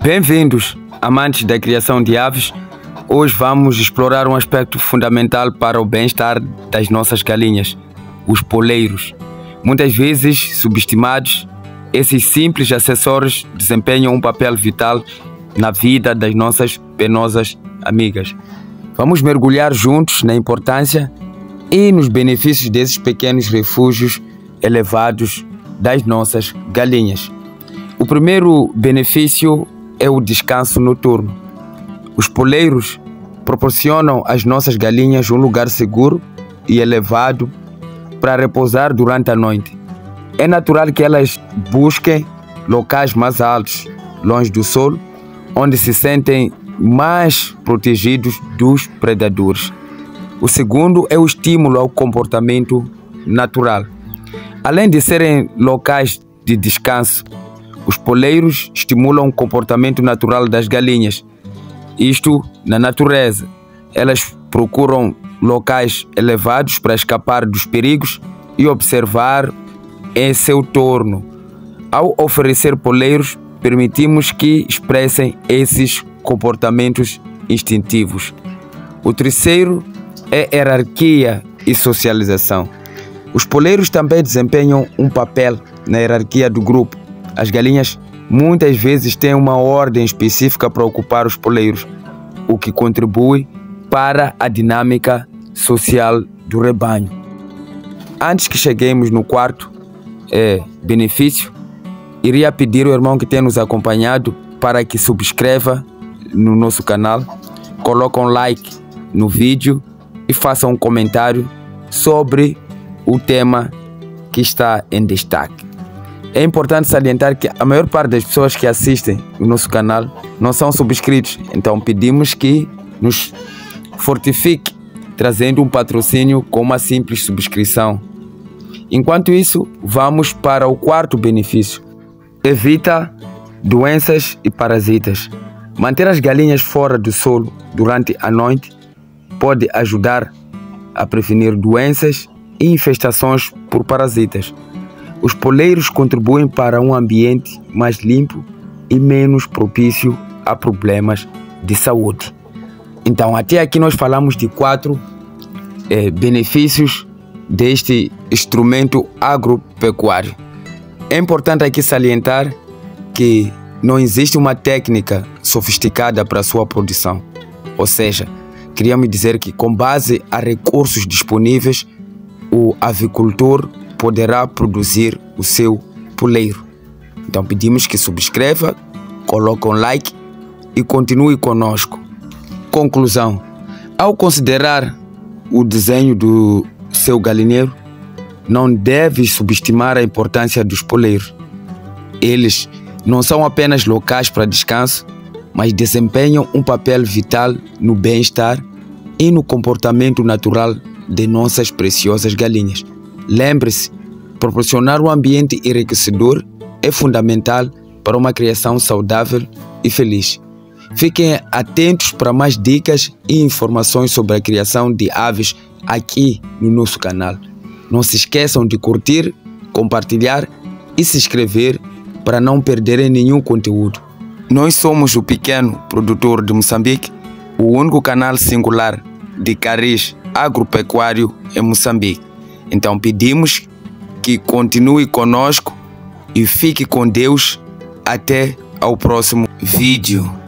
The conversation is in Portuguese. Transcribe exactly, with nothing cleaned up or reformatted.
Bem-vindos, amantes da criação de aves. Hoje vamos explorar um aspecto fundamental para o bem-estar das nossas galinhas, os poleiros. Muitas vezes subestimados, esses simples acessórios desempenham um papel vital na vida das nossas penosas amigas. Vamos mergulhar juntos na importância e nos benefícios desses pequenos refúgios elevados das nossas galinhas. O primeiro benefício é o descanso noturno. Os poleiros proporcionam às nossas galinhas um lugar seguro e elevado para repousar durante a noite. É natural que elas busquem locais mais altos, longe do sol, onde se sentem mais protegidos dos predadores. O segundo é o estímulo ao comportamento natural. Além de serem locais de descanso, os poleiros estimulam o comportamento natural das galinhas. Isto na natureza. Elas procuram locais elevados para escapar dos perigos e observar em seu torno. Ao oferecer poleiros, permitimos que expressem esses comportamentos instintivos. O terceiro é hierarquia e socialização. Os poleiros também desempenham um papel na hierarquia do grupo. As galinhas muitas vezes têm uma ordem específica para ocupar os poleiros, o que contribui para a dinâmica social do rebanho. Antes que cheguemos no quarto é, benefício, iria pedir ao irmão que tem nos acompanhado para que subscreva no nosso canal, coloque um like no vídeo e faça um comentário sobre o tema que está em destaque. É importante salientar que a maior parte das pessoas que assistem o nosso canal não são subscritos, então pedimos que nos fortifique trazendo um patrocínio com uma simples subscrição. Enquanto isso, vamos para o quarto benefício. Evita doenças e parasitas. Manter as galinhas fora do solo durante a noite pode ajudar a prevenir doenças e infestações por parasitas. Os poleiros contribuem para um ambiente mais limpo e menos propício a problemas de saúde. Então, até aqui nós falamos de quatro eh, benefícios deste instrumento agropecuário. É importante aqui salientar que não existe uma técnica sofisticada para a sua produção. Ou seja, queríamos dizer que com base a recursos disponíveis, o avicultor poderá produzir o seu poleiro. Então pedimos que subscreva, coloque um like e continue conosco. Conclusão: ao considerar o desenho do seu galinheiro, não deve subestimar a importância dos poleiros. Eles não são apenas locais para descanso, mas desempenham um papel vital no bem-estar e no comportamento natural de nossas preciosas galinhas. Lembre-se, proporcionar um ambiente enriquecedor é fundamental para uma criação saudável e feliz. Fiquem atentos para mais dicas e informações sobre a criação de aves aqui no nosso canal. Não se esqueçam de curtir, compartilhar e se inscrever para não perderem nenhum conteúdo. Nós somos o pequeno produtor de Moçambique, o único canal singular de cariz agropecuário em Moçambique. Então pedimos que continue conosco e fique com Deus até ao próximo vídeo.